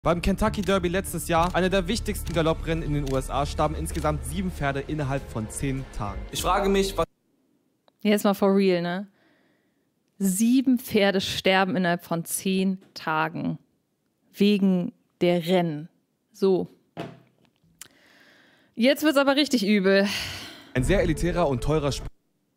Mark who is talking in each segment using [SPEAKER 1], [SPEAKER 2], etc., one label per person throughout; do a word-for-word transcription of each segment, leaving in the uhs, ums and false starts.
[SPEAKER 1] Beim Kentucky Derby letztes Jahr, einer der wichtigsten Galopprennen in den U S A, starben insgesamt sieben Pferde innerhalb von zehn Tagen. Ich frage mich, was...
[SPEAKER 2] Jetzt mal for real, ne? Sieben Pferde sterben innerhalb von zehn Tagen. Wegen der Rennen. So. Jetzt wird's aber richtig übel.
[SPEAKER 1] Ein sehr elitärer und teurer Sport.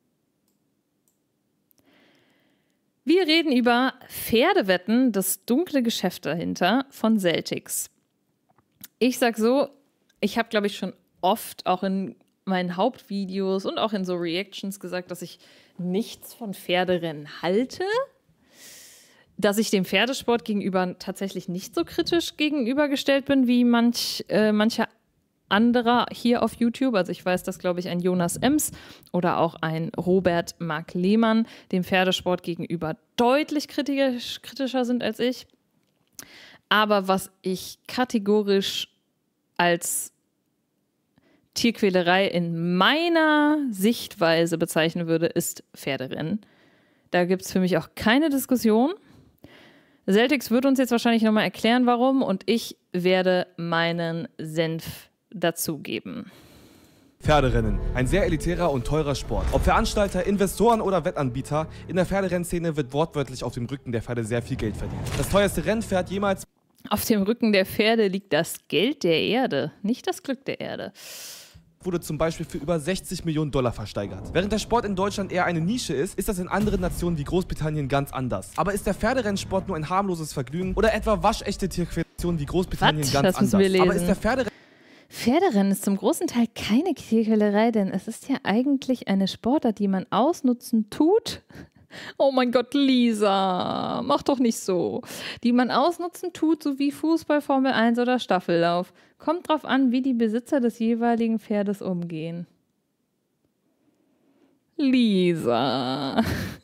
[SPEAKER 2] Wir reden über Pferdewetten, das dunkle Geschäft dahinter von Celtics. Ich sag so, ich habe, glaube ich, schon oft auch in meinen Hauptvideos und auch in so Reactions gesagt, dass ich nichts von Pferderennen halte, dass ich dem Pferdesport gegenüber tatsächlich nicht so kritisch gegenübergestellt bin, wie manch, äh, mancher anderer hier auf YouTube. Also ich weiß, dass, glaube ich, ein Jonas Ems oder auch ein Robert Mark Lehmann dem Pferdesport gegenüber deutlich kritisch, kritischer sind als ich. Aber was ich kategorisch als Tierquälerei in meiner Sichtweise bezeichnen würde, ist Pferderennen. Da gibt es für mich auch keine Diskussion. Celtics wird uns jetzt wahrscheinlich nochmal erklären, warum, und ich werde meinen Senf dazugeben.
[SPEAKER 1] Pferderennen. Ein sehr elitärer und teurer Sport. Ob Veranstalter, Investoren oder Wettanbieter, in der Pferderennszene wird wortwörtlich auf dem Rücken der Pferde sehr viel Geld verdient. Das teuerste Rennpferd jemals...
[SPEAKER 2] Auf dem Rücken der Pferde liegt das Geld der Erde, nicht das Glück der Erde.
[SPEAKER 1] Wurde zum Beispiel für über sechzig Millionen Dollar versteigert. Während der Sport in Deutschland eher eine Nische ist, ist das in anderen Nationen wie Großbritannien ganz anders. Aber ist der Pferderennsport nur ein harmloses Vergnügen oder etwa waschechte Tierquäleration wie Großbritannien
[SPEAKER 2] What?
[SPEAKER 1] ganz
[SPEAKER 2] Das müssen
[SPEAKER 1] anders?
[SPEAKER 2] wir lesen.
[SPEAKER 1] Aber ist der Pferderennen
[SPEAKER 2] Pferderennen ist zum großen Teil keine Tierquälerei, denn es ist ja eigentlich eine Sportart, die man ausnutzen tut. Oh mein Gott, Lisa, mach doch nicht so. Die man ausnutzen tut, so wie Fußball, Formel eins oder Staffellauf. Kommt drauf an, wie die Besitzer des jeweiligen Pferdes umgehen. Lisa.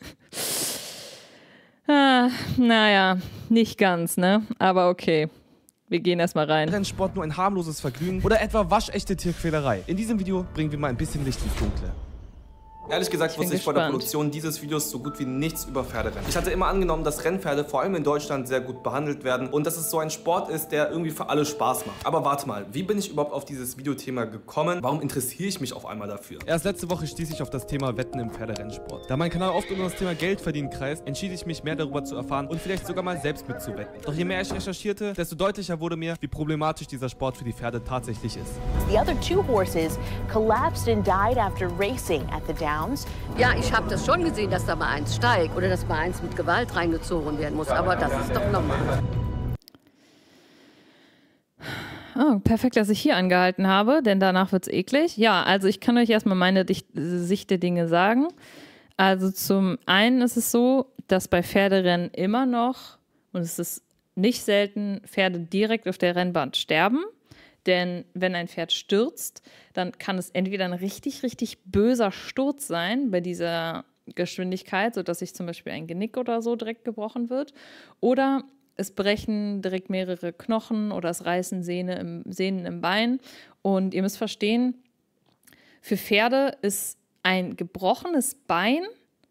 [SPEAKER 2] ah, naja, nicht ganz, ne? Aber okay. Wir gehen erstmal rein.
[SPEAKER 1] Rennsport nur ein harmloses Vergnügen oder etwa waschechte Tierquälerei? In diesem Video bringen wir mal ein bisschen Licht ins Dunkle. Ehrlich gesagt wusste ich vor der Produktion dieses Videos so gut wie nichts über Pferderennen. Ich hatte immer angenommen, dass Rennpferde vor allem in Deutschland sehr gut behandelt werden und dass es so ein Sport ist, der irgendwie für alle Spaß macht. Aber warte mal, wie bin ich überhaupt auf dieses Videothema gekommen? Warum interessiere ich mich auf einmal dafür? Erst letzte Woche stieß ich auf das Thema Wetten im Pferderennsport. Da mein Kanal oft um das Thema Geld verdienen kreist, entschied ich mich, mehr darüber zu erfahren und vielleicht sogar mal selbst mitzuwetten. Doch je mehr ich recherchierte, desto deutlicher wurde mir, wie problematisch dieser Sport für die Pferde tatsächlich ist.
[SPEAKER 3] The other two horses collapsed and died after racing at the Downs.
[SPEAKER 4] Ja, ich habe das schon gesehen, dass da mal eins steigt oder dass mal eins mit Gewalt reingezogen werden muss, aber das ist doch normal.
[SPEAKER 2] Oh, perfekt, dass ich hier angehalten habe, denn danach wird es eklig. Ja, also ich kann euch erstmal meine Dicht Sicht der Dinge sagen. Also zum einen ist es so, dass bei Pferderennen immer noch, und es ist nicht selten, Pferde direkt auf der Rennbahn sterben. Denn wenn ein Pferd stürzt, dann kann es entweder ein richtig, richtig böser Sturz sein bei dieser Geschwindigkeit, sodass sich zum Beispiel ein Genick oder so direkt gebrochen wird. Oder es brechen direkt mehrere Knochen oder es reißen Sehne im, Sehnen im Bein. Und ihr müsst verstehen, für Pferde ist ein gebrochenes Bein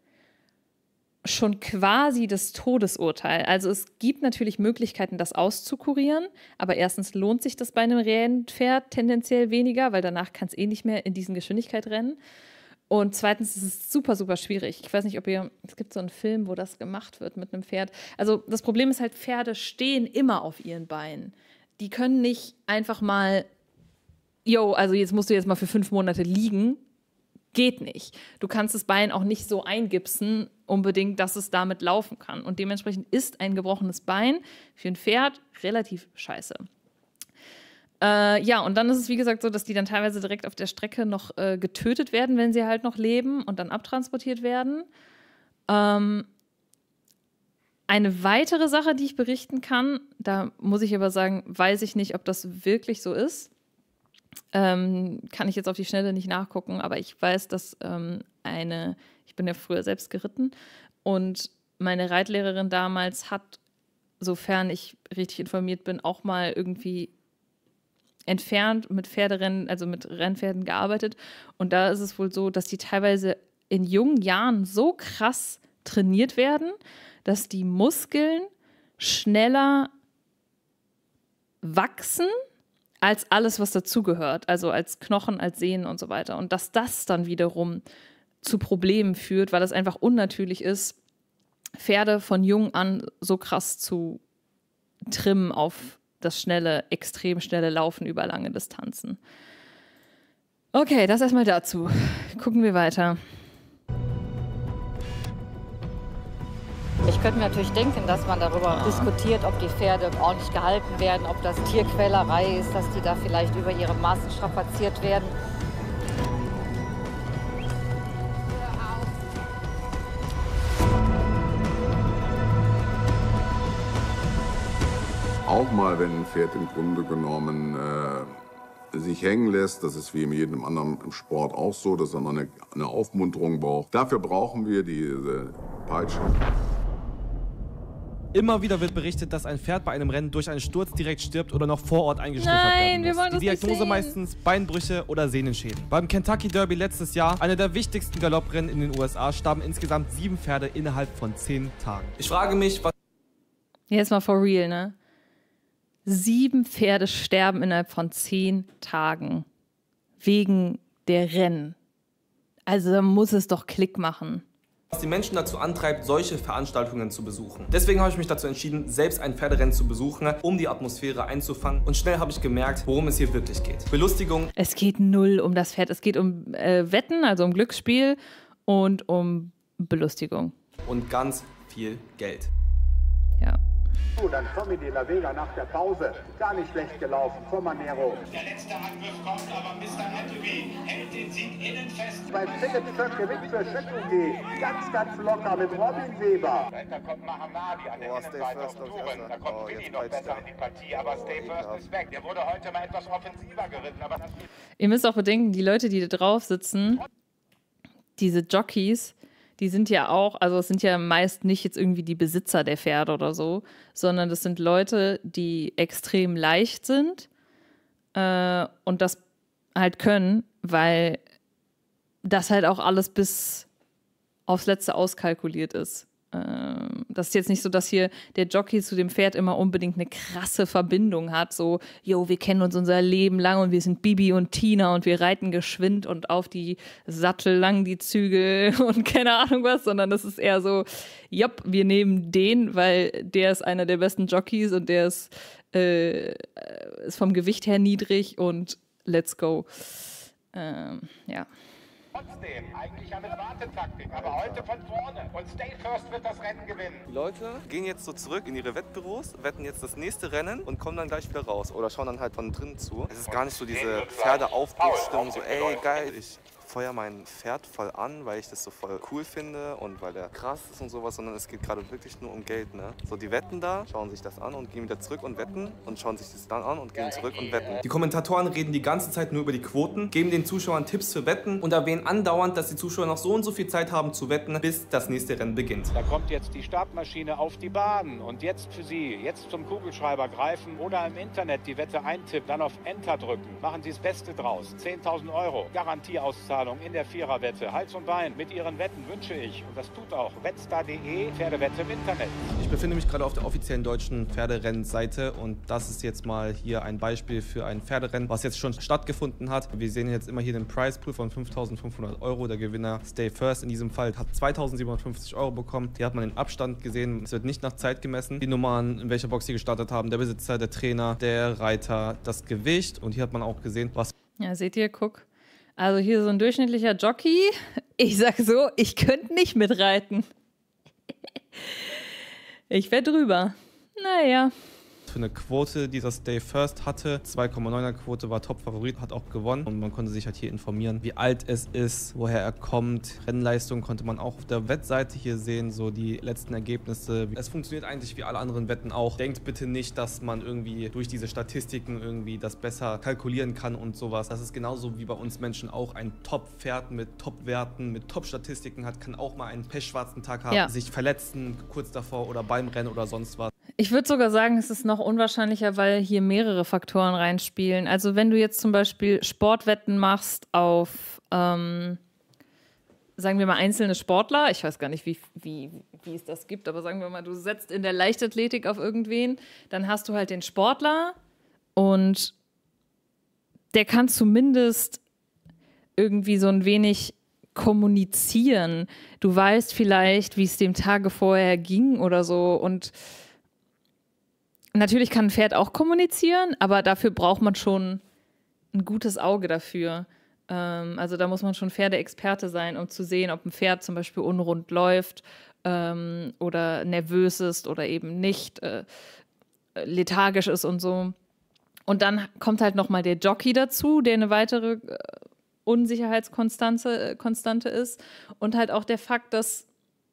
[SPEAKER 2] schon quasi das Todesurteil. Also es gibt natürlich Möglichkeiten, das auszukurieren, aber erstens lohnt sich das bei einem Rennpferd tendenziell weniger, weil danach kann es eh nicht mehr in diesen Geschwindigkeit rennen. Und zweitens ist es super, super schwierig. Ich weiß nicht, ob ihr, es gibt so einen Film, wo das gemacht wird mit einem Pferd. Also das Problem ist halt, Pferde stehen immer auf ihren Beinen. Die können nicht einfach mal, yo, also jetzt musst du jetzt mal für fünf Monate liegen. Geht nicht. Du kannst das Bein auch nicht so eingipsen, unbedingt, dass es damit laufen kann. Und dementsprechend ist ein gebrochenes Bein für ein Pferd relativ scheiße. Äh, ja, und dann ist es, wie gesagt, so, dass die dann teilweise direkt auf der Strecke noch äh, getötet werden, wenn sie halt noch leben und dann abtransportiert werden. Ähm, eine weitere Sache, die ich berichten kann, da muss ich aber sagen, weiß ich nicht, ob das wirklich so ist. Ähm, kann ich jetzt auf die Schnelle nicht nachgucken, aber ich weiß, dass ähm, eine, ich bin ja früher selbst geritten und meine Reitlehrerin damals hat, sofern ich richtig informiert bin, auch mal irgendwie entfernt mit Pferderennen, also mit Rennpferden gearbeitet. Und da ist es wohl so, dass die teilweise in jungen Jahren so krass trainiert werden, dass die Muskeln schneller wachsen als alles, was dazugehört, also als Knochen, als Sehnen und so weiter. Und dass das dann wiederum zu Problemen führt, weil es einfach unnatürlich ist, Pferde von jung an so krass zu trimmen auf das schnelle, extrem schnelle Laufen über lange Distanzen. Okay, das erstmal dazu. Gucken wir weiter.
[SPEAKER 5] Ich könnte mir natürlich denken, dass man darüber diskutiert, ob die Pferde ordentlich gehalten werden, ob das Tierquälerei ist, dass die da vielleicht über ihre Maßen strapaziert werden.
[SPEAKER 6] Auch mal, wenn ein Pferd im Grunde genommen äh, sich hängen lässt, das ist wie in jedem anderen Sport auch so, dass er noch eine, eine Aufmunterung braucht. Dafür brauchen wir diese Peitsche.
[SPEAKER 1] Immer wieder wird berichtet, dass ein Pferd bei einem Rennen durch einen Sturz direkt stirbt oder noch vor Ort eingeschläfert werden muss.
[SPEAKER 2] Wir wollen das
[SPEAKER 1] Die Diagnose
[SPEAKER 2] nicht sehen.
[SPEAKER 1] meistens Beinbrüche oder Sehnenschäden. Beim Kentucky Derby letztes Jahr, einer der wichtigsten Galopprennen in den U S A, starben insgesamt sieben Pferde innerhalb von zehn Tagen. Ich frage mich, was...
[SPEAKER 2] Jetzt mal for real, ne? Sieben Pferde sterben innerhalb von zehn Tagen wegen der Rennen. Also da muss es doch Klick machen.
[SPEAKER 1] Was die Menschen dazu antreibt, solche Veranstaltungen zu besuchen. Deswegen habe ich mich dazu entschieden, selbst ein Pferderennen zu besuchen, um die Atmosphäre einzufangen. Und schnell habe ich gemerkt, worum es hier wirklich geht. Belustigung.
[SPEAKER 2] Es geht null um das Pferd. Es geht um äh, Wetten, also um Glücksspiel und um Belustigung.
[SPEAKER 1] Und ganz viel Geld.
[SPEAKER 2] Ja.
[SPEAKER 7] Dann Tommy de la Vega nach der Pause. Gar nicht schlecht gelaufen vor Manero.
[SPEAKER 8] Der letzte Angriff kommt, aber Mister Anthony hält den Sieg innen fest.
[SPEAKER 7] Bei Philipp Schöck gewinnt für Schüttelge. Ganz, ganz locker mit Robin Weber.
[SPEAKER 8] Dahinter kommt Mahamadi an der Innenseite auf Touren. Da kommt Willi noch besser in die Partie, aber Stay First ist weg. Der wurde heute mal etwas offensiver geritten. Aber das
[SPEAKER 2] Ihr müsst auch bedenken, die Leute, die da drauf sitzen, diese Jockeys, die sind ja auch, also es sind ja meist nicht jetzt irgendwie die Besitzer der Pferde oder so, sondern das sind Leute, die extrem leicht sind äh, und das halt können, weil das halt auch alles bis aufs Letzte auskalkuliert ist. Ähm, das ist jetzt nicht so, dass hier der Jockey zu dem Pferd immer unbedingt eine krasse Verbindung hat, so, jo, wir kennen uns unser Leben lang und wir sind Bibi und Tina und wir reiten geschwind und auf die Sattel lang die Zügel und keine Ahnung was, sondern das ist eher so, jopp, wir nehmen den, weil der ist einer der besten Jockeys und der ist, äh, ist vom Gewicht her niedrig und let's go. Ähm, ja.
[SPEAKER 8] trotzdem eigentlich eine Wartetaktik, aber heute von vorne. Und Stay First wird das Rennen gewinnen.
[SPEAKER 1] Die Leute gehen jetzt so zurück in ihre Wettbüros, wetten jetzt das nächste Rennen und kommen dann gleich wieder raus oder schauen dann halt von drinnen zu. Es ist gar nicht so diese Pferdeaufbruchsstimmung, so ey, geil, ich feuer mein Pferd voll an, weil ich das so voll cool finde und weil der krass ist und sowas, sondern es geht gerade wirklich nur um Geld, ne? So, die wetten da, schauen sich das an und gehen wieder zurück und wetten und schauen sich das dann an und gehen zurück und wetten. Die Kommentatoren reden die ganze Zeit nur über die Quoten, geben den Zuschauern Tipps für Wetten und erwähnen andauernd, dass die Zuschauer noch so und so viel Zeit haben zu wetten, bis das nächste Rennen beginnt.
[SPEAKER 8] Da kommt jetzt die Startmaschine auf die Bahn und jetzt für Sie, jetzt zum Kugelschreiber greifen oder im Internet die Wette eintippen, dann auf Enter drücken. Machen Sie das Beste draus. zehntausend Euro, Garantieauszahlung in der Viererwette. Hals und Bein mit Ihren Wetten wünsche ich, und das tut auch, wettstar punkt de, Pferdewette im Internet.
[SPEAKER 1] Ich befinde mich gerade auf der offiziellen deutschen Pferderennseite und das ist jetzt mal hier ein Beispiel für ein Pferderennen, was jetzt schon stattgefunden hat. Wir sehen jetzt immer hier den Prize Pool von fünftausendfünfhundert Euro. Der Gewinner Stay First in diesem Fall hat zweitausendsiebenhundertfünfzig Euro bekommen. Hier hat man den Abstand gesehen. Es wird nicht nach Zeit gemessen. Die Nummern, in welcher Box sie gestartet haben, der Besitzer, der Trainer, der Reiter, das Gewicht und hier hat man auch gesehen, was...
[SPEAKER 2] Ja, seht ihr, guck. Also hier so ein durchschnittlicher Jockey. Ich sag so, ich könnte nicht mitreiten. Ich wäre drüber. Naja.
[SPEAKER 1] Für eine Quote, die das Stay First hatte. zwei Komma neuner Quote, war Top-Favorit, hat auch gewonnen. Und man konnte sich halt hier informieren, wie alt es ist, woher er kommt. Rennleistung konnte man auch auf der Wettseite hier sehen, so die letzten Ergebnisse. Es funktioniert eigentlich wie alle anderen Wetten auch. Denkt bitte nicht, dass man irgendwie durch diese Statistiken irgendwie das besser kalkulieren kann und sowas. Das ist genauso wie bei uns Menschen auch. Ein Top-Pferd mit Top-Werten, mit Top-Statistiken hat, kann auch mal einen pechschwarzen Tag haben,
[SPEAKER 2] ja.
[SPEAKER 1] sich verletzen kurz davor oder beim Rennen oder sonst was.
[SPEAKER 2] Ich würde sogar sagen, es ist noch unwahrscheinlicher, weil hier mehrere Faktoren reinspielen. Also wenn du jetzt zum Beispiel Sportwetten machst auf, ähm, sagen wir mal, einzelne Sportler, ich weiß gar nicht, wie, wie, wie es das gibt, aber sagen wir mal, du setzt in der Leichtathletik auf irgendwen, dann hast du halt den Sportler Und der kann zumindest irgendwie so ein wenig kommunizieren. Du weißt vielleicht, wie es dem Tage vorher ging oder so. Und natürlich kann ein Pferd auch kommunizieren, aber dafür braucht man schon ein gutes Auge dafür. Ähm, also da muss man schon Pferdeexperte sein, um zu sehen, ob ein Pferd zum Beispiel unrund läuft ähm, oder nervös ist oder eben nicht äh, lethargisch ist und so. Und dann kommt halt nochmal der Jockey dazu, der eine weitere äh, Unsicherheitskonstante äh, Konstante ist. Und halt auch der Fakt, dass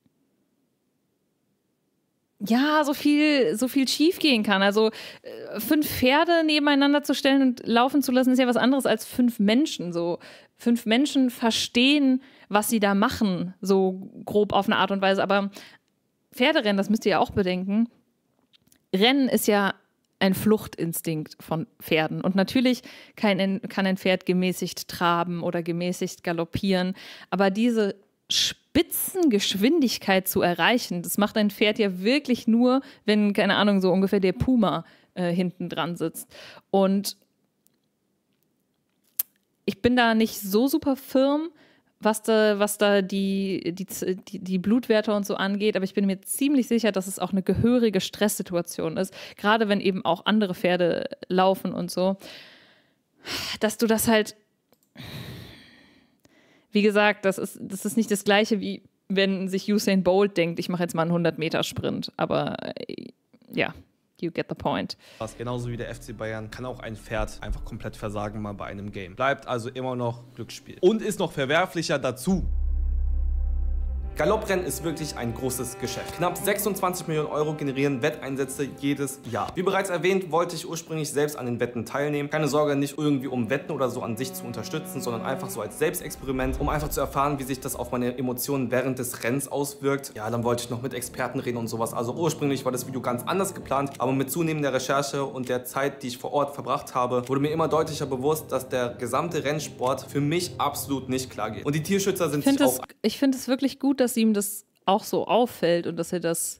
[SPEAKER 2] ja, so viel, so viel schief gehen kann. Also äh, fünf Pferde nebeneinander zu stellen und laufen zu lassen, ist ja was anderes als fünf Menschen. So fünf Menschen verstehen, was sie da machen, so grob auf eine Art und Weise. Aber Pferderennen, das müsst ihr ja auch bedenken, Rennen ist ja ein Fluchtinstinkt von Pferden. Und natürlich kann ein, kann ein Pferd gemäßigt traben oder gemäßigt galoppieren. Aber diese Spitzengeschwindigkeit zu erreichen, das macht ein Pferd ja wirklich nur, wenn, keine Ahnung, so ungefähr der Puma äh, hinten dran sitzt. Und ich bin da nicht so super firm, was da, was da die, die, die, die Blutwerte und so angeht, aber ich bin mir ziemlich sicher, dass es auch eine gehörige Stresssituation ist, gerade wenn eben auch andere Pferde laufen und so, dass du das halt, wie gesagt, das ist, das ist nicht das Gleiche, wie wenn sich Usain Bolt denkt, ich mache jetzt mal einen hundert Meter Sprint, aber ja, you get the point.
[SPEAKER 1] Genauso wie der F C Bayern kann auch ein Pferd einfach komplett versagen mal bei einem Game. Bleibt also immer noch Glücksspiel. Und ist noch verwerflicher dazu. Galopprennen ist wirklich ein großes Geschäft. Knapp sechsundzwanzig Millionen Euro generieren Wetteinsätze jedes Jahr. Wie bereits erwähnt, wollte ich ursprünglich selbst an den Wetten teilnehmen. Keine Sorge, nicht irgendwie um Wetten oder so an sich zu unterstützen, sondern einfach so als Selbstexperiment, um einfach zu erfahren, wie sich das auf meine Emotionen während des Rennens auswirkt. Ja, dann wollte ich noch mit Experten reden und sowas. Also ursprünglich war das Video ganz anders geplant, aber mit zunehmender Recherche und der Zeit, die ich vor Ort verbracht habe, wurde mir immer deutlicher bewusst, dass der gesamte Rennsport für mich absolut nicht klar geht. Und die Tierschützer sind sich auch...
[SPEAKER 2] Ich finde es wirklich gut, dass ihm das auch so auffällt und dass er das,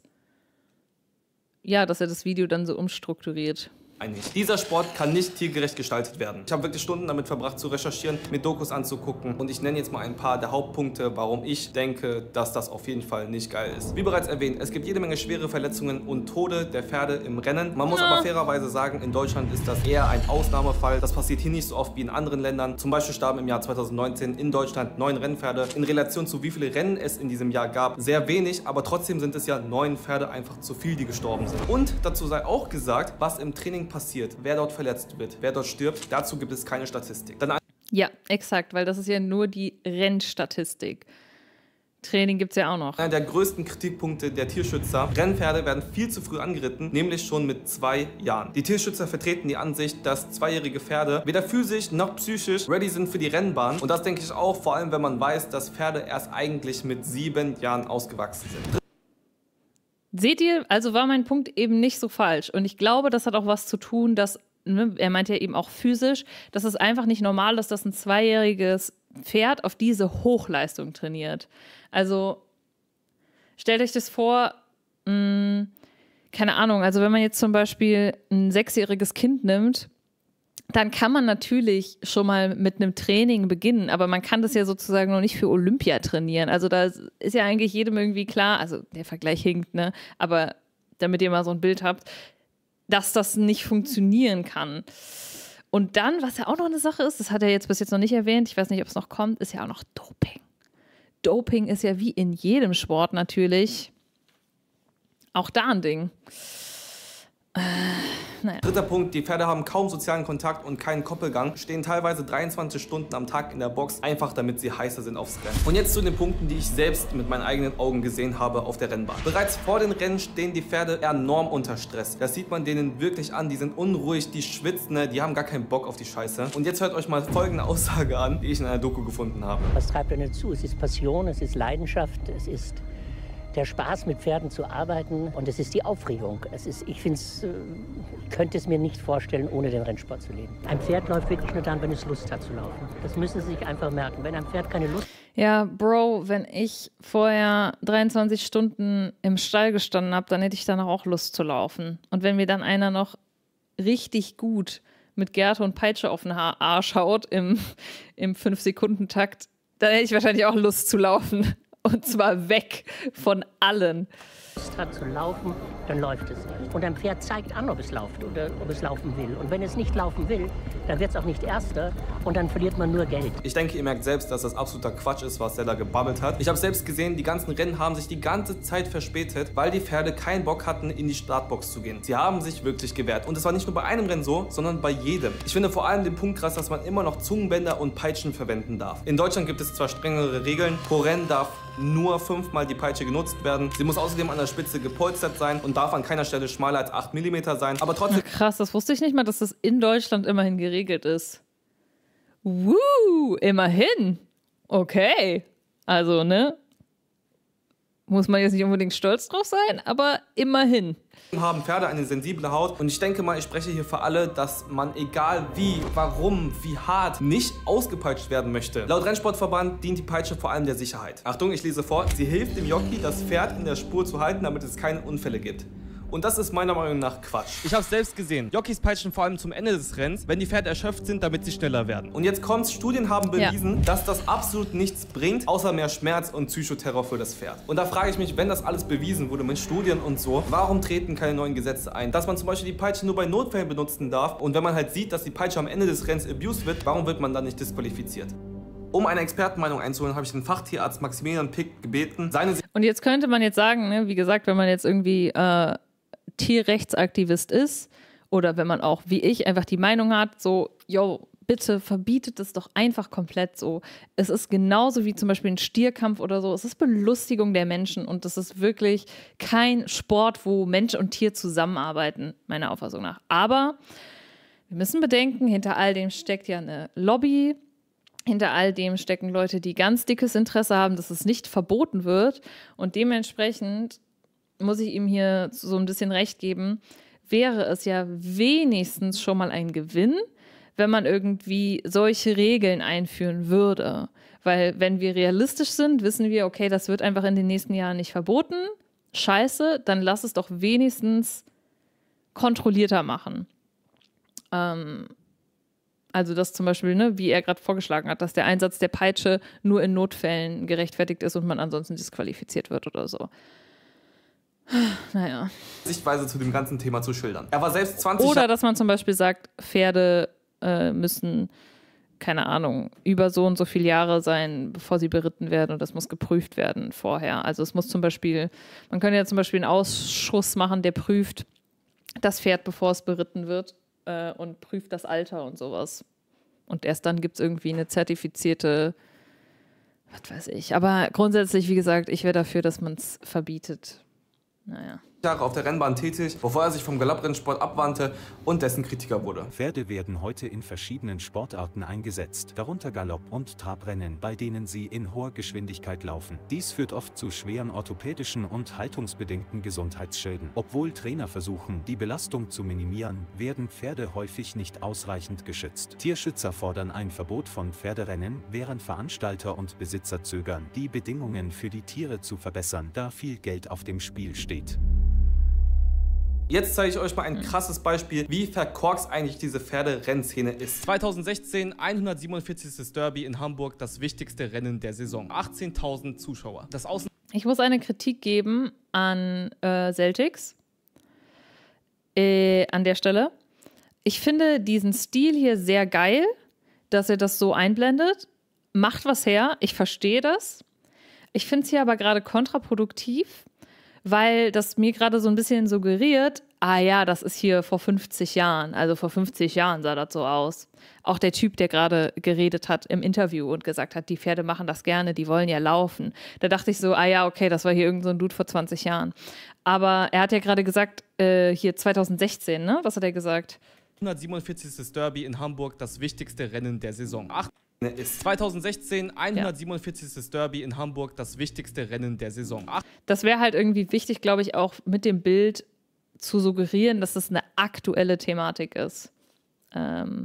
[SPEAKER 2] ja, dass er das Video dann so umstrukturiert.
[SPEAKER 1] Eigentlich. Dieser Sport kann nicht tiergerecht gestaltet werden. Ich habe wirklich Stunden damit verbracht zu recherchieren, mir Dokus anzugucken und ich nenne jetzt mal ein paar der Hauptpunkte, warum ich denke, dass das auf jeden Fall nicht geil ist. Wie bereits erwähnt, es gibt jede Menge schwere Verletzungen und Tode der Pferde im Rennen. Man muss ja. aber fairerweise sagen, in Deutschland ist das eher ein Ausnahmefall. Das passiert hier nicht so oft wie in anderen Ländern. Zum Beispiel starben im Jahr zweitausendneunzehn in Deutschland neun Rennpferde. In Relation zu wie viele Rennen es in diesem Jahr gab, sehr wenig, aber trotzdem sind es ja neun Pferde einfach zu viel, die gestorben sind. Und dazu sei auch gesagt, was im Training passiert, wer dort verletzt wird, wer dort stirbt, dazu gibt es keine Statistik. Dann
[SPEAKER 2] ja, exakt, weil das ist ja nur die Rennstatistik. Training gibt es ja auch noch.
[SPEAKER 1] Einer der größten Kritikpunkte der Tierschützer: Rennpferde werden viel zu früh angeritten, nämlich schon mit zwei Jahren. Die Tierschützer vertreten die Ansicht, dass zweijährige Pferde weder physisch noch psychisch ready sind für die Rennbahn. Und das denke ich auch, vor allem wenn man weiß, dass Pferde erst eigentlich mit sieben Jahren ausgewachsen sind.
[SPEAKER 2] Seht ihr, also war mein Punkt eben nicht so falsch. Und ich glaube, das hat auch was zu tun, dass, ne, er meint ja eben auch physisch, dass es einfach nicht normal ist, dass ein zweijähriges Pferd auf diese Hochleistung trainiert. Also stellt euch das vor, mh, keine Ahnung, also wenn man jetzt zum Beispiel ein sechsjähriges Kind nimmt, dann kann man natürlich schon mal mit einem Training beginnen, aber man kann das ja sozusagen noch nicht für Olympia trainieren. Also da ist ja eigentlich jedem irgendwie klar, also der Vergleich hinkt, ne? Aber damit ihr mal so ein Bild habt, dass das nicht funktionieren kann. Und dann, was ja auch noch eine Sache ist, das hat er jetzt bis jetzt noch nicht erwähnt, ich weiß nicht, ob es noch kommt, ist ja auch noch Doping. Doping ist ja wie in jedem Sport natürlich auch da ein Ding. Äh, naja.
[SPEAKER 1] Dritter Punkt, die Pferde haben kaum sozialen Kontakt und keinen Koppelgang, stehen teilweise dreiundzwanzig Stunden am Tag in der Box, einfach damit sie heißer sind aufs Rennen. Und jetzt zu den Punkten, die ich selbst mit meinen eigenen Augen gesehen habe auf der Rennbahn. Bereits vor den Rennen stehen die Pferde enorm unter Stress. Das sieht man denen wirklich an, die sind unruhig, die schwitzen, ne? Die haben gar keinen Bock auf die Scheiße. Und jetzt hört euch mal folgende Aussage an, die ich in einer Doku gefunden habe.
[SPEAKER 9] Was treibt denn zu? Es ist Passion, es ist Leidenschaft, es ist der Spaß, mit Pferden zu arbeiten, und es ist die Aufregung. Es ist, ich finde es, äh, könnte es mir nicht vorstellen, ohne den Rennsport zu leben. Ein Pferd läuft wirklich nur dann, wenn es Lust hat zu laufen. Das müssen Sie sich einfach merken. Wenn ein Pferd keine Lust hat.
[SPEAKER 2] Ja, Bro, wenn ich vorher dreiundzwanzig Stunden im Stall gestanden habe, dann hätte ich danach auch Lust zu laufen. Und wenn mir dann einer noch richtig gut mit Gerte und Peitsche auf den Arsch haut im, im fünf-Sekunden-Takt, dann hätte ich wahrscheinlich auch Lust zu laufen. Und zwar weg von allen.
[SPEAKER 9] Hat zu laufen, dann läuft es. Und ein Pferd zeigt an, ob es läuft oder ob es laufen will. Und wenn es nicht laufen will, dann wird es auch nicht Erster und dann verliert man nur Geld.
[SPEAKER 1] Ich denke, ihr merkt selbst, dass das absoluter Quatsch ist, was der da gebabbelt hat. Ich habe selbst gesehen, die ganzen Rennen haben sich die ganze Zeit verspätet, weil die Pferde keinen Bock hatten, in die Startbox zu gehen. Sie haben sich wirklich gewehrt. Und es war nicht nur bei einem Rennen so, sondern bei jedem. Ich finde vor allem den Punkt krass, dass man immer noch Zungenbänder und Peitschen verwenden darf. In Deutschland gibt es zwar strengere Regeln, pro Rennen darf nur fünfmal die Peitsche genutzt werden. Sie muss außerdem an der Spitze gepolstert sein und darf an keiner Stelle schmaler als acht Millimeter sein. Aber trotzdem...
[SPEAKER 2] Ach, krass, das wusste ich nicht mal, dass das in Deutschland immerhin geregelt ist. Woo, immerhin. Okay. Also, ne? Muss man jetzt nicht unbedingt stolz drauf sein, aber immerhin.
[SPEAKER 1] Haben Pferde eine sensible Haut und ich denke mal, ich spreche hier für alle, dass man egal wie, warum, wie hart nicht ausgepeitscht werden möchte. Laut Rennsportverband dient die Peitsche vor allem der Sicherheit. Achtung, ich lese vor. Sie hilft dem Jockey, das Pferd in der Spur zu halten, damit es keine Unfälle gibt. Und das ist meiner Meinung nach Quatsch. Ich habe es selbst gesehen. Jockeys peitschen vor allem zum Ende des Rennens, wenn die Pferde erschöpft sind, damit sie schneller werden. Und jetzt kommt's, Studien haben bewiesen, ja. dass das absolut nichts bringt, außer mehr Schmerz und Psychoterror für das Pferd. Und da frage ich mich, wenn das alles bewiesen wurde mit Studien und so, warum treten keine neuen Gesetze ein? Dass man zum Beispiel die Peitsche nur bei Notfällen benutzen darf und wenn man halt sieht, dass die Peitsche am Ende des Rennens abused wird, warum wird man dann nicht disqualifiziert? Um eine Expertenmeinung einzuholen, habe ich den Fachtierarzt Maximilian Pick gebeten. Seine
[SPEAKER 2] und jetzt könnte man jetzt sagen, ne, wie gesagt, wenn man jetzt irgendwie äh, Tierrechtsaktivist ist oder wenn man auch, wie ich, einfach die Meinung hat, so, yo, bitte verbietet es doch einfach komplett so. Es ist genauso wie zum Beispiel ein Stierkampf oder so. Es ist Belustigung der Menschen und das ist wirklich kein Sport, wo Mensch und Tier zusammenarbeiten, meiner Auffassung nach. Aber wir müssen bedenken, hinter all dem steckt ja eine Lobby. Hinter all dem stecken Leute, die ganz dickes Interesse haben, dass es nicht verboten wird. Und dementsprechend muss ich ihm hier so ein bisschen recht geben, wäre es ja wenigstens schon mal ein Gewinn, wenn man irgendwie solche Regeln einführen würde. Weil wenn wir realistisch sind, wissen wir, okay, das wird einfach in den nächsten Jahren nicht verboten. Scheiße, dann lass es doch wenigstens kontrollierter machen. Ähm, also das zum Beispiel, ne, wie er gerade vorgeschlagen hat, dass der Einsatz der Peitsche nur in Notfällen gerechtfertigt ist und man ansonsten disqualifiziert wird oder so. Naja.
[SPEAKER 1] Sichtweise zu dem ganzen Thema zu schildern. Er war selbst zwanzig
[SPEAKER 2] Oder dass man zum Beispiel sagt, Pferde äh, müssen, keine Ahnung, über so und so viele Jahre sein, bevor sie beritten werden und das muss geprüft werden vorher. Also es muss zum Beispiel, man könnte ja zum Beispiel einen Ausschuss machen, der prüft das Pferd, bevor es beritten wird äh, und prüft das Alter und sowas. Und erst dann gibt es irgendwie eine zertifizierte, was weiß ich. Aber grundsätzlich, wie gesagt, ich wäre dafür, dass man es verbietet. Naja.
[SPEAKER 1] Jahre auf der Rennbahn tätig, bevor er sich vom Galopprennsport abwandte und dessen Kritiker wurde.
[SPEAKER 10] Pferde werden heute in verschiedenen Sportarten eingesetzt, darunter Galopp- und Trabrennen, bei denen sie in hoher Geschwindigkeit laufen. Dies führt oft zu schweren orthopädischen und haltungsbedingten Gesundheitsschäden. Obwohl Trainer versuchen, die Belastung zu minimieren, werden Pferde häufig nicht ausreichend geschützt. Tierschützer fordern ein Verbot von Pferderennen, während Veranstalter und Besitzer zögern, die Bedingungen für die Tiere zu verbessern, da viel Geld auf dem Spiel steht.
[SPEAKER 1] Jetzt zeige ich euch mal ein krasses Beispiel, wie verkorkst eigentlich diese Pferderennszene ist. zweitausendsechzehn, hundertsiebenundvierzigstes Derby in Hamburg, das wichtigste Rennen der Saison. achtzehntausend Zuschauer. Das Außen
[SPEAKER 2] ich muss eine Kritik geben an äh, Celtics. Äh, an der Stelle. Ich finde diesen Stil hier sehr geil, dass er das so einblendet. Macht was her, ich verstehe das. Ich finde es hier aber gerade kontraproduktiv, weil das mir gerade so ein bisschen suggeriert, ah ja, das ist hier vor fünfzig Jahren. Also vor fünfzig Jahren sah das so aus. Auch der Typ, der gerade geredet hat im Interview und gesagt hat, die Pferde machen das gerne, die wollen ja laufen. Da dachte ich so, ah ja, okay, das war hier irgend so ein Dude vor zwanzig Jahren. Aber er hat ja gerade gesagt, äh, hier zweitausendsechzehn, ne? Was hat er gesagt?
[SPEAKER 1] hundertsiebenundvierzigstes Derby in Hamburg, das wichtigste Rennen der Saison. Acht ist zweitausendsechzehn, hundertsiebenundvierzigstes Derby in Hamburg, das wichtigste Rennen der Saison. Ach.
[SPEAKER 2] Das wäre halt irgendwie wichtig, glaube ich, auch mit dem Bild zu suggerieren, dass es eine aktuelle Thematik ist. Ähm,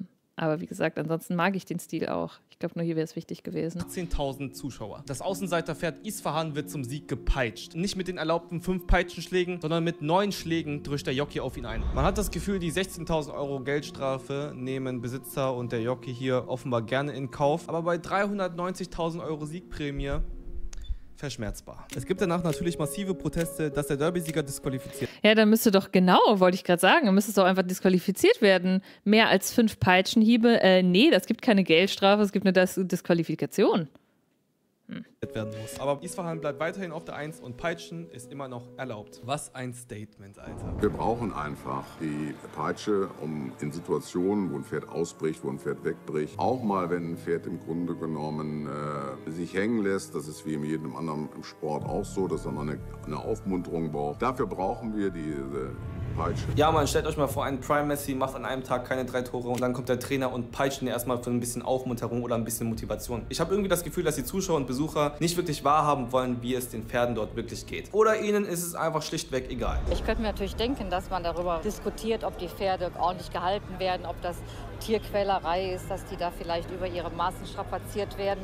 [SPEAKER 2] Aber wie gesagt, ansonsten mag ich den Stil auch. Ich glaube, nur hier wäre es wichtig gewesen.
[SPEAKER 1] zehntausend Zuschauer. Das Außenseiterpferd Isfahan wird zum Sieg gepeitscht. Nicht mit den erlaubten fünf Peitschenschlägen, sondern mit neun Schlägen drückt der Jockey auf ihn ein. Man hat das Gefühl, die sechzehntausend Euro Geldstrafe nehmen Besitzer und der Jockey hier offenbar gerne in Kauf. Aber bei dreihundertneunzigtausend Euro Siegprämie verschmerzbar. Es gibt danach natürlich massive Proteste, dass der Derby-Sieger disqualifiziert.
[SPEAKER 2] Ja, dann müsste doch genau, wollte ich gerade sagen, dann müsste es doch einfach disqualifiziert werden. Mehr als fünf Peitschenhiebe, äh, nee, das gibt keine Geldstrafe, es gibt eine Dis Disqualifikation. Hm.
[SPEAKER 1] werden muss. Aber Isfahan bleibt weiterhin auf der Eins und Peitschen ist immer noch erlaubt. Was ein Statement, Alter.
[SPEAKER 6] Wir brauchen einfach die Peitsche, um in Situationen, wo ein Pferd ausbricht, wo ein Pferd wegbricht, auch mal, wenn ein Pferd im Grunde genommen äh, sich hängen lässt, das ist wie in jedem anderen im Sport auch so, dass er noch eine, eine Aufmunterung braucht. Dafür brauchen wir diese Peitsche.
[SPEAKER 1] Ja, man, stellt euch mal vor, ein Prime Messi macht an einem Tag keine drei Tore und dann kommt der Trainer und peitscht ihn erstmal für ein bisschen Aufmunterung oder ein bisschen Motivation. Ich habe irgendwie das Gefühl, dass die Zuschauer und Besucher nicht wirklich wahrhaben wollen, wie es den Pferden dort wirklich geht. Oder ihnen ist es einfach schlichtweg egal.
[SPEAKER 5] Ich könnte mir natürlich denken, dass man darüber diskutiert, ob die Pferde ordentlich gehalten werden, ob das Tierquälerei ist, dass die da vielleicht über ihre Maßen strapaziert werden.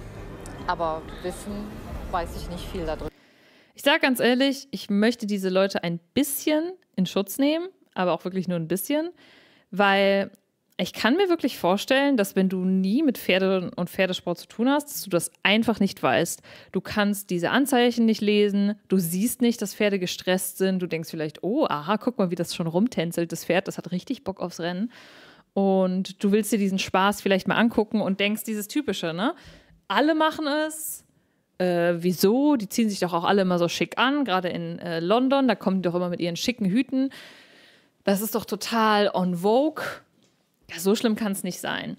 [SPEAKER 5] Aber wissen, weiß ich nicht viel darüber.
[SPEAKER 2] Ich sage ganz ehrlich, ich möchte diese Leute ein bisschen in Schutz nehmen, aber auch wirklich nur ein bisschen, weil ich kann mir wirklich vorstellen, dass wenn du nie mit Pferde und Pferdesport zu tun hast, dass du das einfach nicht weißt. Du kannst diese Anzeichen nicht lesen, du siehst nicht, dass Pferde gestresst sind, du denkst vielleicht, oh, aha, guck mal, wie das schon rumtänzelt, das Pferd, das hat richtig Bock aufs Rennen. Und du willst dir diesen Spaß vielleicht mal angucken und denkst dieses Typische, ne? Alle machen es. Äh, wieso? Die ziehen sich doch auch alle immer so schick an, gerade in äh, London, da kommen die doch immer mit ihren schicken Hüten. Das ist doch total en vogue. Ja, so schlimm kann es nicht sein.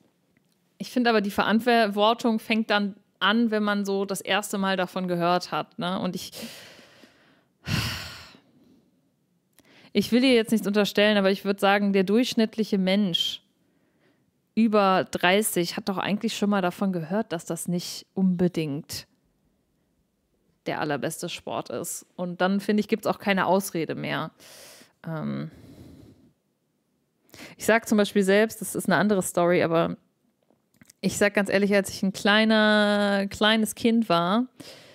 [SPEAKER 2] Ich finde aber, die Verantwortung fängt dann an, wenn man so das erste Mal davon gehört hat. Ne? Und ich, ich will dir jetzt nichts unterstellen, aber ich würde sagen, der durchschnittliche Mensch über dreißig hat doch eigentlich schon mal davon gehört, dass das nicht unbedingt der allerbeste Sport ist. Und dann, finde ich, gibt es auch keine Ausrede mehr. Ähm ich sage zum Beispiel selbst, das ist eine andere Story, aber ich sage ganz ehrlich, als ich ein kleiner, kleines Kind war,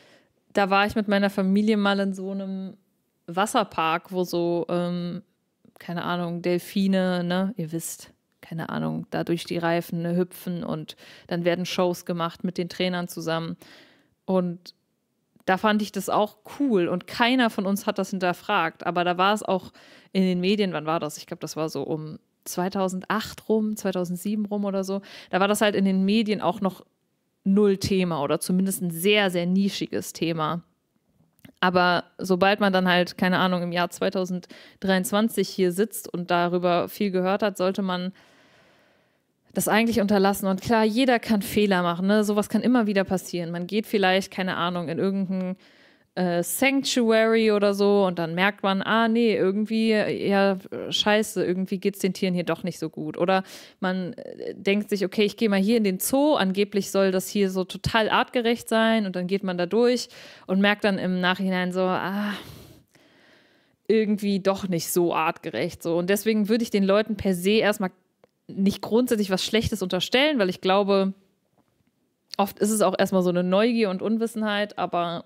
[SPEAKER 2] da war ich mit meiner Familie mal in so einem Wasserpark, wo so, ähm, keine Ahnung, Delfine, ne, ihr wisst, keine Ahnung, da durch die Reifen ne, hüpfen und dann werden Shows gemacht mit den Trainern zusammen. Und da fand ich das auch cool und keiner von uns hat das hinterfragt. Aber da war es auch in den Medien, wann war das? Ich glaube, das war so um zweitausendacht rum, zweitausendsieben rum oder so. Da war das halt in den Medien auch noch null Thema oder zumindest ein sehr, sehr nischiges Thema. Aber sobald man dann halt, keine Ahnung, im Jahr zweitausenddreiundzwanzig hier sitzt und darüber viel gehört hat, sollte man das eigentlich unterlassen. Und klar, jeder kann Fehler machen, ne? Sowas kann immer wieder passieren. Man geht vielleicht, keine Ahnung, in irgendein äh, Sanctuary oder so und dann merkt man, ah nee, irgendwie, ja, scheiße, irgendwie geht es den Tieren hier doch nicht so gut. Oder man äh, denkt sich, okay, ich gehe mal hier in den Zoo, angeblich soll das hier so total artgerecht sein und dann geht man da durch und merkt dann im Nachhinein so, ah, irgendwie doch nicht so artgerecht. So. Und deswegen würde ich den Leuten per se erstmal nicht grundsätzlich was Schlechtes unterstellen, weil ich glaube, oft ist es auch erstmal so eine Neugier und Unwissenheit, aber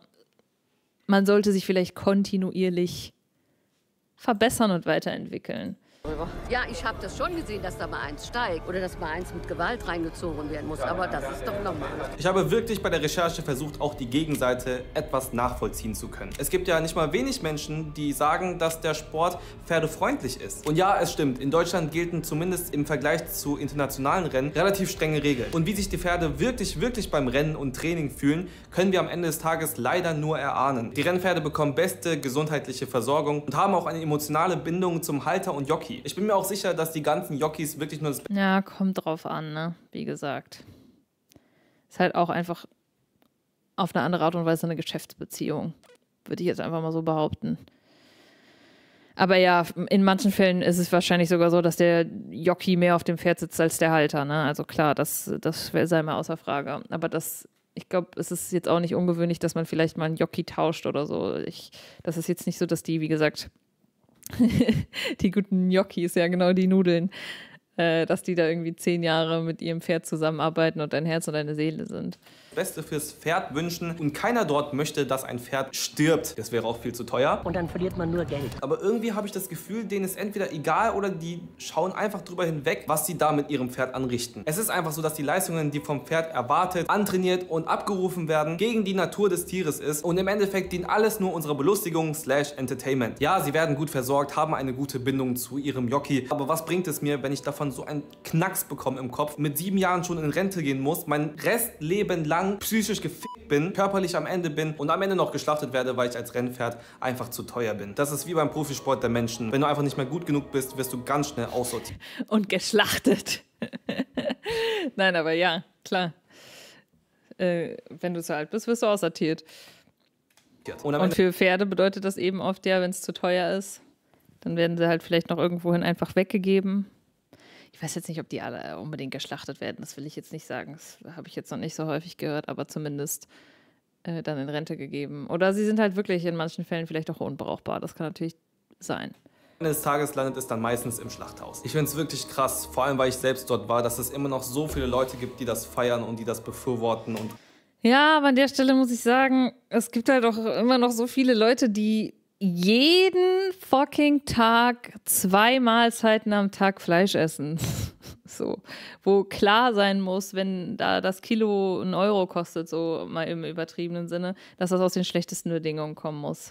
[SPEAKER 2] man sollte sich vielleicht kontinuierlich verbessern und weiterentwickeln.
[SPEAKER 4] Ja, ich habe das schon gesehen, dass da mal eins steigt oder dass mal eins mit Gewalt reingezogen werden muss, aber das ist doch normal.
[SPEAKER 1] Ich habe wirklich bei der Recherche versucht, auch die Gegenseite etwas nachvollziehen zu können. Es gibt ja nicht mal wenig Menschen, die sagen, dass der Sport pferdefreundlich ist. Und ja, es stimmt, in Deutschland gelten zumindest im Vergleich zu internationalen Rennen relativ strenge Regeln. Und wie sich die Pferde wirklich, wirklich beim Rennen und Training fühlen, können wir am Ende des Tages leider nur erahnen. Die Rennpferde bekommen beste gesundheitliche Versorgung und haben auch eine emotionale Bindung zum Halter und Jockey. Ich bin mir auch sicher, dass die ganzen Jockeys wirklich nur das...
[SPEAKER 2] Ja, kommt drauf an, ne? Wie gesagt. Ist halt auch einfach auf eine andere Art und Weise eine Geschäftsbeziehung. Würde ich jetzt einfach mal so behaupten. Aber ja, in manchen Fällen ist es wahrscheinlich sogar so, dass der Jockey mehr auf dem Pferd sitzt als der Halter, ne? Also klar, das, das sei mal außer Frage. Aber das... Ich glaube, es ist jetzt auch nicht ungewöhnlich, dass man vielleicht mal einen Jockey tauscht oder so. Ich, das ist jetzt nicht so, dass die, wie gesagt... die guten Gnocchis, ja genau, die Nudeln. äh, dass die da irgendwie zehn Jahre mit ihrem Pferd zusammenarbeiten und dein Herz und deine Seele sind.
[SPEAKER 1] Beste fürs Pferd wünschen und keiner dort möchte, dass ein Pferd stirbt. Das wäre auch viel zu teuer.
[SPEAKER 9] Und dann verliert man nur Geld.
[SPEAKER 1] Aber irgendwie habe ich das Gefühl, denen ist entweder egal oder die schauen einfach drüber hinweg, was sie da mit ihrem Pferd anrichten. Es ist einfach so, dass die Leistungen, die vom Pferd erwartet, antrainiert und abgerufen werden, gegen die Natur des Tieres ist und im Endeffekt dient alles nur unserer Belustigung slash Entertainment. Ja, sie werden gut versorgt, haben eine gute Bindung zu ihrem Jockey, aber was bringt es mir, wenn ich davon so einen Knacks bekomme im Kopf, mit sieben Jahren schon in Rente gehen muss, mein Restleben lang psychisch gefickt bin, körperlich am Ende bin und am Ende noch geschlachtet werde, weil ich als Rennpferd einfach zu teuer bin. Das ist wie beim Profisport der Menschen. Wenn du einfach nicht mehr gut genug bist, wirst du ganz schnell aussortiert.
[SPEAKER 2] Und geschlachtet. Nein, aber ja, klar. Äh, wenn du zu alt bist, wirst du aussortiert. Und, und für Pferde bedeutet das eben oft, ja, wenn es zu teuer ist, dann werden sie halt vielleicht noch irgendwohin einfach weggegeben. Ich weiß jetzt nicht, ob die alle unbedingt geschlachtet werden, das will ich jetzt nicht sagen. Das habe ich jetzt noch nicht so häufig gehört, aber zumindest äh, dann in Rente gegeben. Oder sie sind halt wirklich in manchen Fällen vielleicht auch unbrauchbar. Das kann natürlich sein.
[SPEAKER 1] Am Ende des Tages landet es dann meistens im Schlachthaus. Ich finde es wirklich krass, vor allem weil ich selbst dort war, dass es immer noch so viele Leute gibt, die das feiern und die das befürworten. Und
[SPEAKER 2] ja, aber an der Stelle muss ich sagen, es gibt halt auch immer noch so viele Leute, die jeden fucking Tag zwei Mahlzeiten am Tag Fleisch essen. So, wo klar sein muss, wenn da das Kilo einen Euro kostet, so mal im übertriebenen Sinne, dass das aus den schlechtesten Bedingungen kommen muss.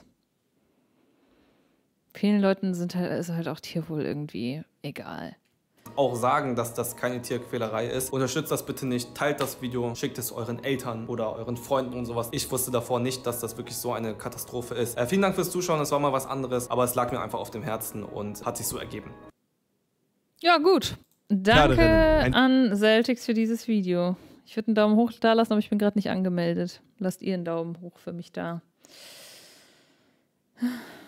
[SPEAKER 2] Vielen Leuten sind halt, ist halt auch Tierwohl irgendwie egal.
[SPEAKER 1] Auch sagen, dass das keine Tierquälerei ist. Unterstützt das bitte nicht, teilt das Video, schickt es euren Eltern oder euren Freunden und sowas. Ich wusste davor nicht, dass das wirklich so eine Katastrophe ist. Äh, vielen Dank fürs Zuschauen, es war mal was anderes, aber es lag mir einfach auf dem Herzen und hat sich so ergeben.
[SPEAKER 2] Ja, gut. Danke an Celtics für dieses Video. Ich würde einen Daumen hoch da lassen, aber ich bin gerade nicht angemeldet. Lasst ihr einen Daumen hoch für mich da.